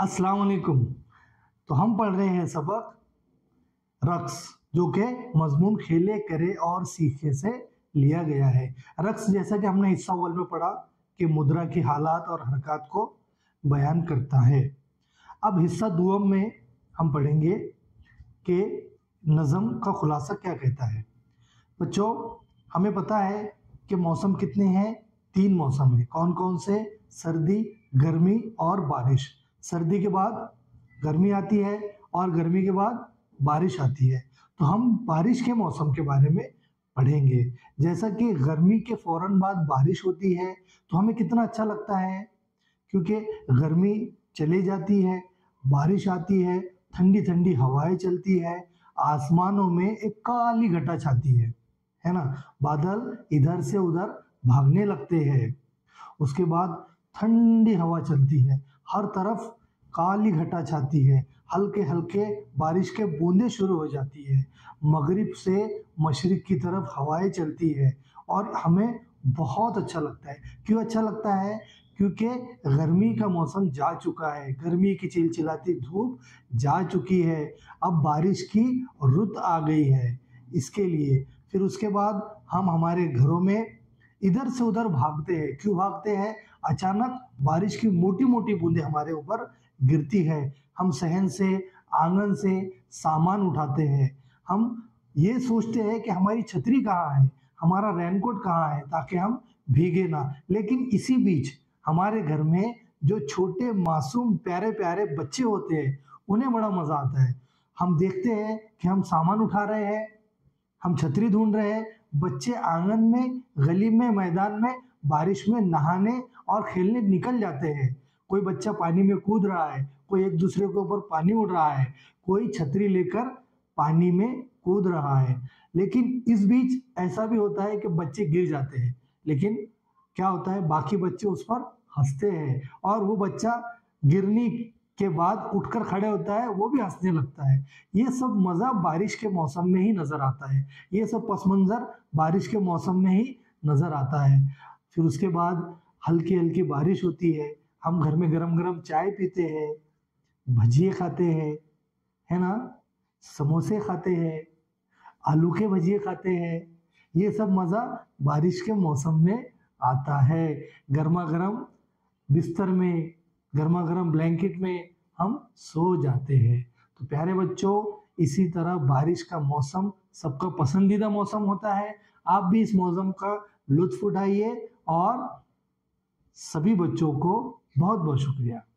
अस्सलाम वालेकुम। तो हम पढ़ रहे हैं सबक रक्स, जो कि मजमून खेले करे और सीखे से लिया गया है। रक्स जैसा कि हमने हिस्सा अव्वल में पढ़ा कि मुद्रा की हालात और हरकत को बयान करता है। अब हिस्सा दुआम में हम पढ़ेंगे कि नज़म का खुलासा क्या कहता है। बच्चों, हमें पता है कि मौसम कितने हैं? 3 मौसम है। कौन कौन से? सर्दी, गर्मी और बारिश। सर्दी के बाद गर्मी आती है और गर्मी के बाद बारिश आती है। तो हम बारिश के मौसम के बारे में पढ़ेंगे। जैसा कि गर्मी के फौरन बाद बारिश होती है तो हमें कितना अच्छा लगता है, क्योंकि गर्मी चली जाती है, बारिश आती है, ठंडी ठंडी हवाएं चलती है, आसमानों में एक काली घटा छाती है ना। बादल इधर से उधर भागने लगते हैं। उसके बाद ठंडी हवा चलती है, हर तरफ काली घटा छाती है, हल्के हल्के बारिश के बूंदे शुरू हो जाती है, मगरिब से मशरिक की तरफ हवाएं चलती है और हमें बहुत अच्छा लगता है। क्यों अच्छा लगता है? क्योंकि गर्मी का मौसम जा चुका है, गर्मी की चिलचिलाती धूप जा चुकी है, अब बारिश की रुत आ गई है, इसके लिए। फिर उसके बाद हम हमारे घरों में इधर से उधर भागते हैं। क्यों भागते हैं? अचानक बारिश की मोटी मोटी बूंदें हमारे ऊपर गिरती है, हम सहन से, आंगन से सामान उठाते हैं, हम ये सोचते हैं कि हमारी छतरी कहाँ है, हमारा रेनकोट कहाँ है, ताकि हम भीगे ना। लेकिन इसी बीच हमारे घर में जो छोटे मासूम प्यारे प्यारे बच्चे होते हैं, उन्हें बड़ा मजा आता है। हम देखते हैं कि हम सामान उठा रहे हैं, हम छतरी ढूंढ रहे हैं, बच्चे आंगन में, गली में, मैदान में बारिश में नहाने और खेलने निकल जाते हैं। कोई बच्चा पानी में कूद रहा है, कोई एक दूसरे के ऊपर पानी उड़ रहा है, कोई छतरी लेकर पानी में कूद रहा है। लेकिन इस बीच ऐसा भी होता है कि बच्चे गिर जाते हैं, लेकिन क्या होता है, बाकी बच्चे उस पर हंसते हैं और वो बच्चा गिरने के बाद उठकर खड़े होता है, वो भी हंसने लगता है। ये सब मजा बारिश के मौसम में ही नजर आता है, ये सब पस मंजर बारिश के मौसम में ही नजर आता है। फिर उसके बाद हल्की हल्की बारिश होती है, हम घर में गरम गरम चाय पीते हैं, भजिए खाते हैं, है ना, समोसे खाते हैं, आलू के भजिए खाते हैं। ये सब मजा बारिश के मौसम में आता है। गर्मा गर्म बिस्तर में, गर्मा गर्म ब्लैंकेट में हम सो जाते हैं। तो प्यारे बच्चों, इसी तरह बारिश का मौसम सबका पसंदीदा मौसम होता है। आप भी इस मौसम का लुत्फ उठाइए और सभी बच्चों को बहुत बहुत शुक्रिया।